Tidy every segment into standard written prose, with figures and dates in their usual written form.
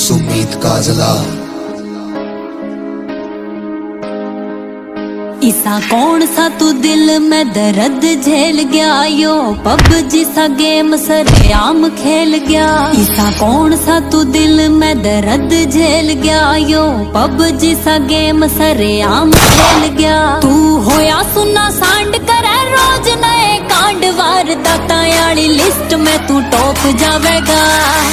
सुमीत काजला। इसा कौन सा तू दिल में दर्द झेल गया, यो पबजी सा गेम सरेआम खेल गया। इसा कौन सा तू दिल में दर्द झेल गया, यो पबजी सा गेम सरेआम खेल गया। तू होया सुना सांड करे रोज नए कांड, वारदातां वाली लिस्ट में तू टॉप जावेगा।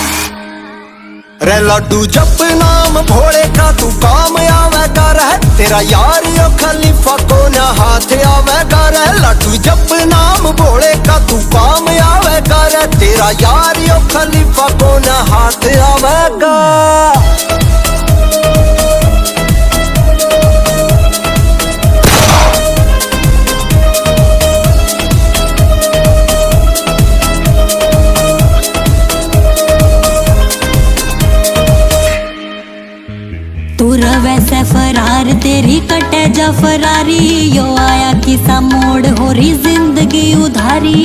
रे लड्डू जप नाम भोले का तू काम आवेगा रे, तेरा यार यो खलीफा को ना हाथ आवेगा रे। लड्डू जप नाम भोले का तू काम आवेगा रे, तेरा यार यो खलीफा को ना हाथ आवेगा। तू वैसे फरार तेरी कटे जा फरारी, यो आया किसा मोड़ हो रही जिंदगी उधारी।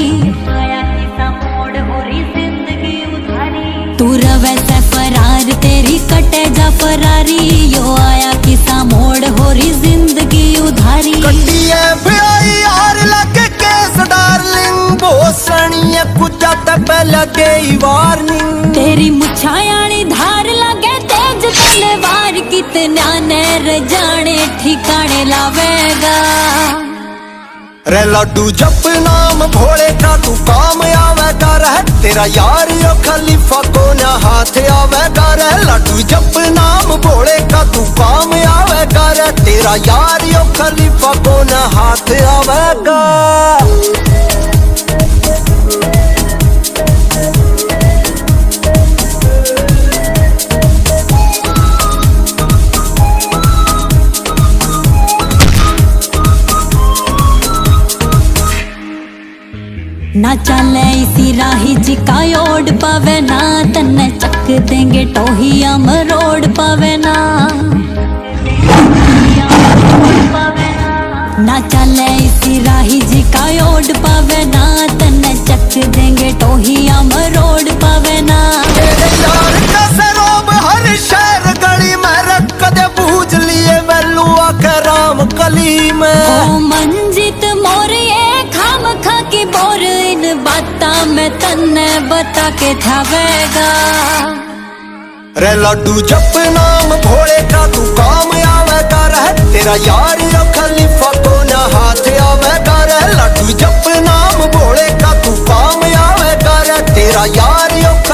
तू वैसे फरार तेरी कटे जा फरारी, यो आया किसा मोड़ हो रही जिंदगी उधारी। कटिए ब्याई यार लगे केस डार्लिंग, भोसड़िए कुछ जाता पहले गई वार्निंग। तेरी मुछायानी धार लगे तेज तलवार, कितना नैर जाने ठिकाने लावेगा। रे लड्डू जप नाम भोले का तू काम आवेगा रे, तेरा यार यो खलीफा को ना हाथ आवेगा रे। लड्डू जप नाम भोले का तू काम आवेगा रे, तेरा यार यो खलीफा को ना हाथ आवेगा। ना चले इसी राही जिका ओढ़ पावे ना, तन्ने चक देंगे टोहिया मरोड़ पावे ना। ना चले इसी राही जिका ओढ़ पावे ना, तन्ने चक देंगे टोहिया मरोड़ पावे ना। तेरे यार का सरोब हर शहर गली में रख दे पूज लिए वेलुआ के राम कली में। ओ मंजित मोरिए खाम खा की बोर, इन बाता में तन्ने बता के थावेगा। रे लड्डू जप नाम भोले का तू काम आवेगा रे, तेरा यार यो खलीफा को ना हाथ आवेगा रे। लड्डू जप नाम भोले का तू काम आवेगा रे, तेरा यार यो